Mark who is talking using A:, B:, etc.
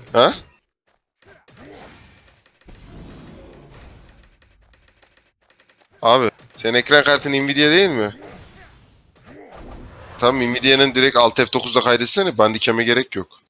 A: Ha? Abi senin ekran kartın Nvidia değil mi? Tamam, Nvidia'nın direkt Alt F9'da kaydetsene. Bandicam'e gerek yok.